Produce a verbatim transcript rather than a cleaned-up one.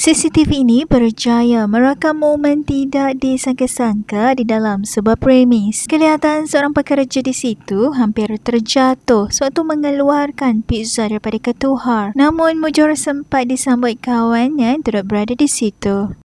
C C T V ini berjaya merakam momen tidak disangka-sangka di dalam sebuah premis. Kelihatan seorang pekerja di situ hampir terjatuh sewaktu mengeluarkan pizza daripada ketuhar. Namun Mujur sempat disambut kawannya yang turut berada di situ.